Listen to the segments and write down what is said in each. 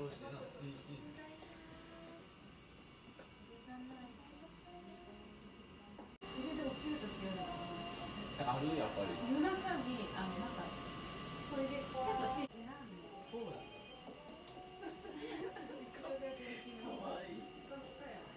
ろしいな。うんうん。 それで起きるときあるやっぱり。 夜中になんかトイレちょっと選んで。 そうや。 後ろでできる。 かわいい。 そっかや。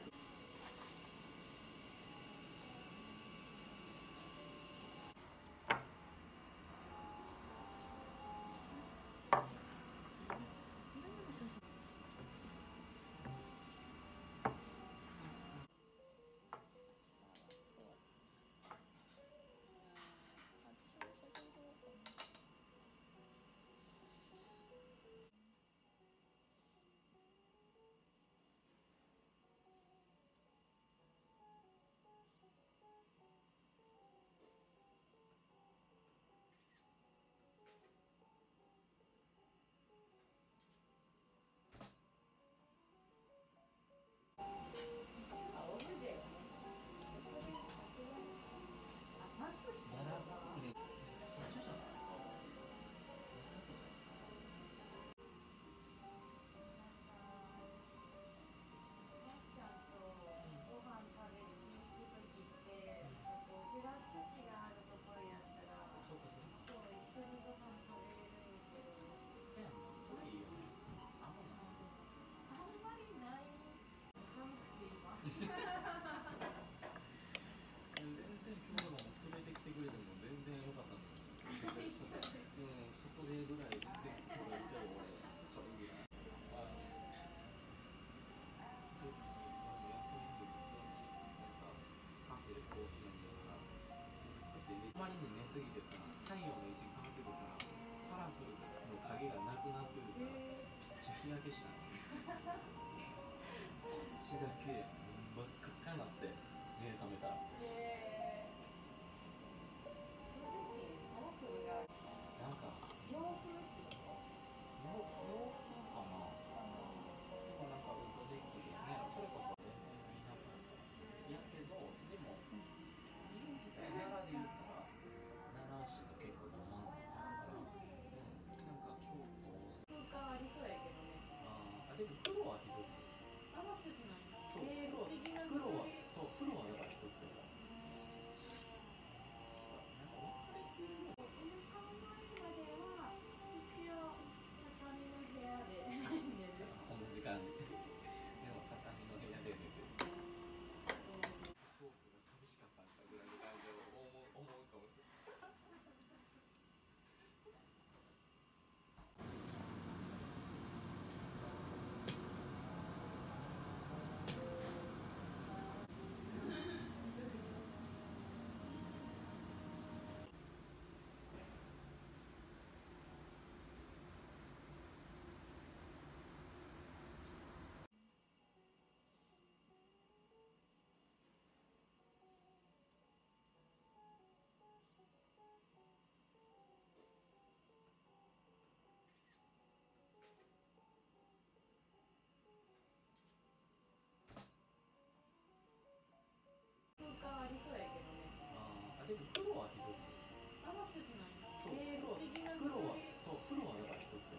そうかそうか。 そう一緒にご飯食べれるんやけど。 せやんな、それいいよね。あんまない。 あんまりない。寒くて今。 全然今日でも連れてきてくれても全然良かったんですよ。外でぐらい全然心がけど俺それぐらい。で、休みの日普通になんかカフェでコーヒー飲みながら普通にこうやってあまりに寝すぎてさ、太陽の位置変わっててさ、パラソルの影がなくなっててさ、めっちゃ日焼けしたの。口だけ真っ赤っかになって目覚めたら。なんか洋風ってこと？ 洋風かな。でもなんかウッドデッキでね、それこそ全然いなくなった。やけど、でも、奈良で言ったら、奈良市が結構ど真ん中だから、なんか京都、 空間ありそうやけどね。 でも風呂は一つ。 一つなんだ。 そう、風呂はだから一つよ。なんか分かれてるよ。 入れ替わるまでは一応畳の部屋で寝る。 同じ感じ。でも畳の部屋で寝てる。トークが寂しかったんかぐらいの感じを思うかもしれない。 空間ありそうやけどね。 でも風呂は一つ。 一つなんだ。 そう、風呂はだから一つよ。